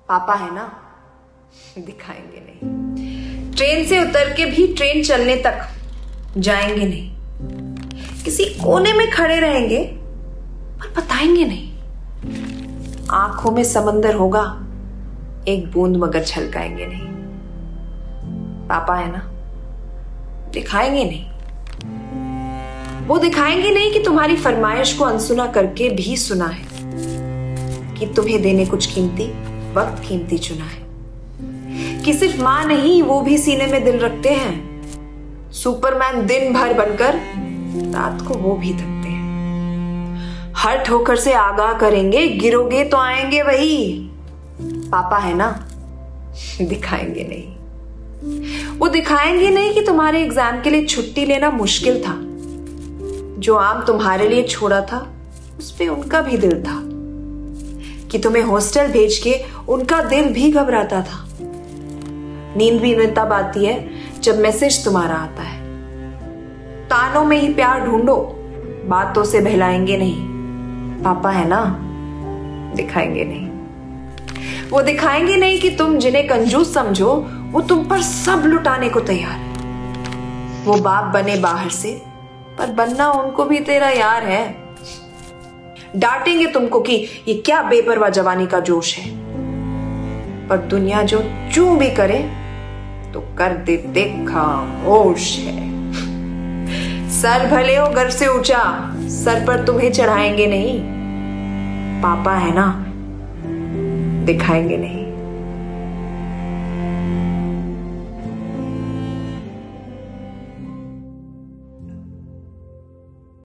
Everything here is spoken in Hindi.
पापा है ना, दिखाएंगे नहीं। ट्रेन से उतर के भी ट्रेन चलने तक जाएंगे नहीं। किसी कोने में खड़े रहेंगे पर बताएंगे नहीं। आंखों में समंदर होगा, एक बूंद मगर छलकाएंगे नहीं। पापा है ना, दिखाएंगे नहीं। वो दिखाएंगे नहीं कि तुम्हारी फरमाइश को अनसुना करके भी सुना है, कि तुम्हें देने कुछ कीमती वक्त कीमती चुना है, कि सिर्फ मां नहीं वो भी सीने में दिल रखते हैं। सुपरमैन दिन भर बनकर रात को वो भी थकते हैं। हर ठोकर से आगाह करेंगे, गिरोगे तो आएंगे वही। पापा है ना, दिखाएंगे नहीं। वो दिखाएंगे नहीं कि तुम्हारे एग्जाम के लिए छुट्टी लेना मुश्किल था। जो आम तुम्हारे लिए छोड़ा था उस पे उनका भी दिल था, कि तुम्हें हॉस्टल भेज के उनका दिल भी घबराता था। नींद भी में तब आती है जब मैसेज तुम्हारा आता है। तानों में ही प्यार ढूंढो, बातों से बहलाएंगे नहीं। पापा है ना, दिखाएंगे नहीं। वो दिखाएंगे नहीं कि तुम जिन्हें कंजूस समझो वो तुम पर सब लुटाने को तैयार है। वो बाप बने बाहर से पर बनना उनको भी तेरा यार है। डांटेंगे तुमको कि ये क्या बेपरवाह जवानी का जोश है, पर दुनिया जो चूं भी करे तो कर देते खामोश है। सर भले हो गर्व से ऊंचा, सर पर तुम्हें चढ़ाएंगे नहीं। पापा है ना, दिखाएंगे नहीं।